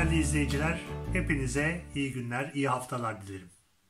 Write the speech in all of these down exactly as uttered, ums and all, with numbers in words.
Değerli izleyiciler, hepinize iyi günler, iyi haftalar dilerim.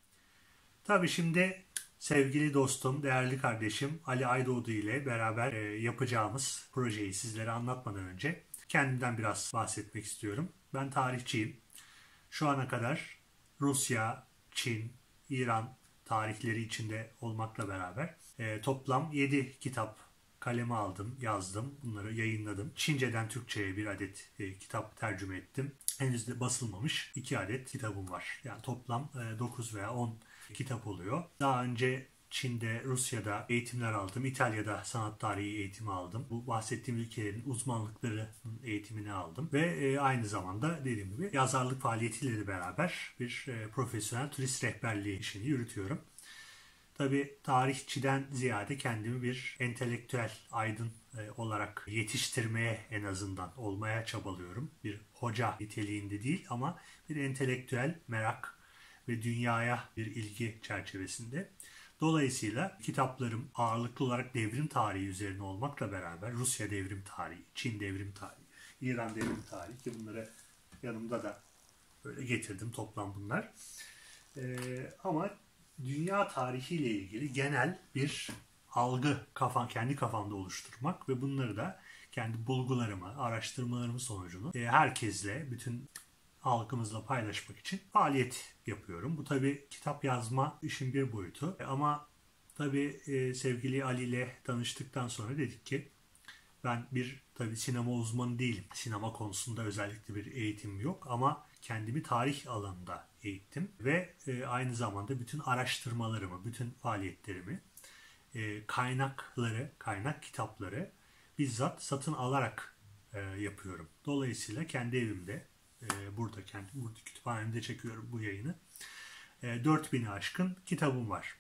Tabii şimdi sevgili dostum, değerli kardeşim Ali Aydoğdu ile beraber yapacağımız projeyi sizlere anlatmadan önce kendimden biraz bahsetmek istiyorum. Ben tarihçiyim. Şu ana kadar Rusya, Çin, İran tarihleri içinde olmakla beraber toplam yedi kitap kaleme aldım, yazdım, bunları yayınladım. Çince'den Türkçe'ye bir adet e, kitap tercüme ettim. Henüz de basılmamış iki adet kitabım var. Yani toplam e, dokuz veya on kitap oluyor. Daha önce Çin'de, Rusya'da eğitimler aldım. İtalya'da sanat tarihi eğitimi aldım. Bu bahsettiğim ülkelerin uzmanlıklarının eğitimini aldım. Ve e, aynı zamanda dediğim gibi yazarlık faaliyetiyle de beraber bir e, profesyonel turist rehberliği işini yürütüyorum. Tabii tarihçiden ziyade kendimi bir entelektüel aydın olarak yetiştirmeye en azından olmaya çabalıyorum. Bir hoca niteliğinde değil ama bir entelektüel merak ve dünyaya bir ilgi çerçevesinde. Dolayısıyla kitaplarım ağırlıklı olarak devrim tarihi üzerine olmakla beraber Rusya devrim tarihi, Çin devrim tarihi, İran devrim tarihi ki bunları yanımda da böyle getirdim toplam bunlar. Ee, ama dünya tarihiyle ilgili genel bir algı kafan, kendi kafamda oluşturmak ve bunları da kendi bulgularımı, araştırmalarımı sonucunu herkesle, bütün halkımızla paylaşmak için faaliyet yapıyorum. Bu tabii kitap yazma işin bir boyutu. Ama tabii sevgili Ali ile tanıştıktan sonra dedik ki ben bir tabii sinema uzmanı değilim. Sinema konusunda özellikle bir eğitimim yok ama kendimi tarih alanında eğittim ve e, aynı zamanda bütün araştırmalarımı, bütün faaliyetlerimi, e, kaynakları, kaynak kitapları bizzat satın alarak e, yapıyorum. Dolayısıyla kendi evimde, e, burada kendi burada kütüphanemde çekiyorum bu yayını. E, dört bini aşkın kitabım var.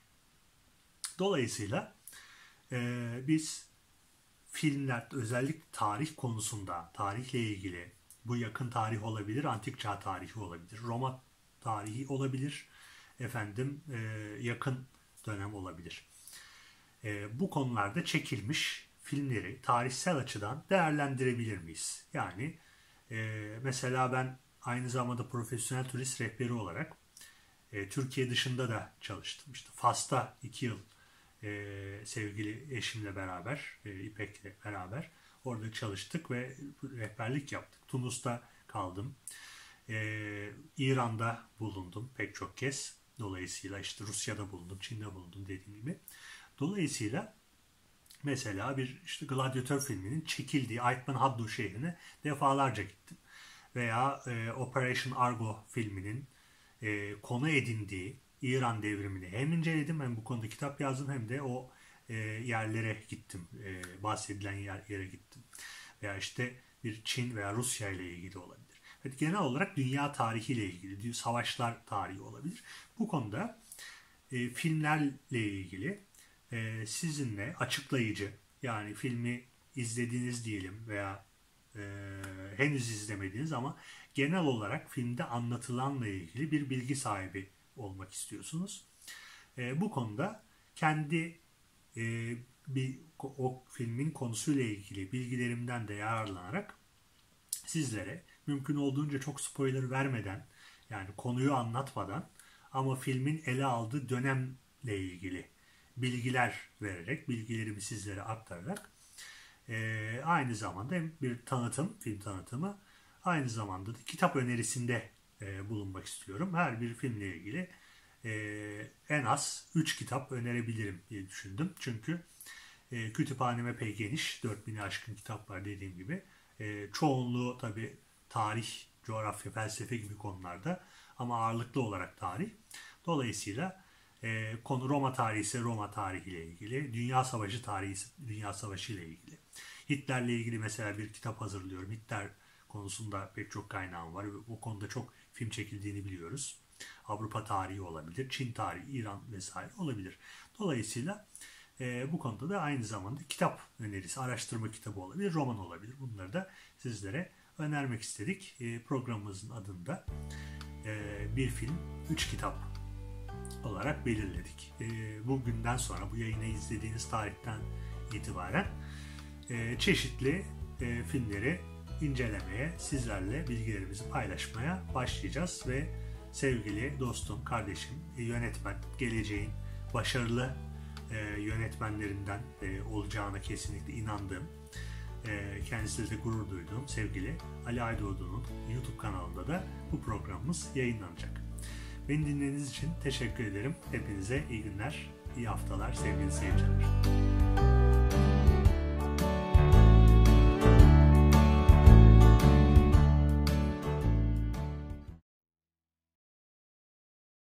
Dolayısıyla e, biz filmler, özellikle tarih konusunda, tarihle ilgili, bu yakın tarih olabilir, antik çağ tarihi olabilir, Roma tarihi olabilir, efendim e, yakın dönem olabilir. E, bu konularda çekilmiş filmleri tarihsel açıdan değerlendirebilir miyiz? Yani e, mesela ben aynı zamanda profesyonel turist rehberi olarak e, Türkiye dışında da çalıştım. İşte Fas'ta iki yıl Ee, sevgili eşimle beraber, e, İpek'le beraber orada çalıştık ve rehberlik yaptık. Tunus'ta kaldım. Ee, İran'da bulundum pek çok kez. Dolayısıyla işte Rusya'da bulundum, Çin'de bulundum dediğim gibi. Dolayısıyla mesela bir işte Gladyatör filminin çekildiği Aytman Haddu şehrine defalarca gittim. Veya e, Operation Argo filminin e, konu edindiği İran devrimini hem inceledim hem bu konuda kitap yazdım hem de o e, yerlere gittim. E, bahsedilen yer, yere gittim. Veya işte bir Çin veya Rusya ile ilgili olabilir. Evet, genel olarak dünya tarihiyle ilgili, savaşlar tarihi olabilir. Bu konuda e, filmlerle ilgili e, sizinle açıklayıcı, yani filmi izlediğiniz diyelim veya e, henüz izlemediğiniz ama genel olarak filmde anlatılanla ilgili bir bilgi sahibi olmak istiyorsunuz. E, bu konuda kendi e, bir o filmin konusuyla ilgili bilgilerimden de yararlanarak sizlere mümkün olduğunca çok spoiler vermeden, yani konuyu anlatmadan ama filmin ele aldığı dönemle ilgili bilgiler vererek, bilgilerimi sizlere aktararak e, aynı zamanda hem bir tanıtım, film tanıtımı, aynı zamanda da kitap önerisinde e, bulunmak istiyorum. Her bir filmle ilgili e, en az üç kitap önerebilirim diye düşündüm. Çünkü e, kütüphanem epey geniş. dört bini aşkın kitap var dediğim gibi. E, çoğunluğu tabii tarih, coğrafya, felsefe gibi konularda ama ağırlıklı olarak tarih. Dolayısıyla e, konu Roma tarihi ise Roma tarihi ile ilgili, Dünya Savaşı tarihi ise Dünya Savaşı ile ilgili. Hitler'le ilgili mesela bir kitap hazırlıyorum. Hitler konusunda pek çok kaynağım var ve bu konuda çok film çekildiğini biliyoruz. Avrupa tarihi olabilir, Çin tarihi, İran vesaire olabilir. Dolayısıyla e, bu konuda da aynı zamanda kitap önerisi, araştırma kitabı olabilir, roman olabilir. Bunları da sizlere önermek istedik. E, programımızın adında e, bir film, üç kitap olarak belirledik. E, bugünden sonra, bu yayını izlediğiniz tarihten itibaren e, çeşitli e, filmleri incelemeye, sizlerle bilgilerimizi paylaşmaya başlayacağız ve sevgili dostum, kardeşim, yönetmen, geleceğin başarılı e, yönetmenlerinden e, olacağına kesinlikle inandığım, e, kendisiyle de gurur duyduğum sevgili Ali Aydoğdu'nun YouTube kanalında da bu programımız yayınlanacak. Beni dinlediğiniz için teşekkür ederim. Hepinize iyi günler, iyi haftalar sevgili seyirciler.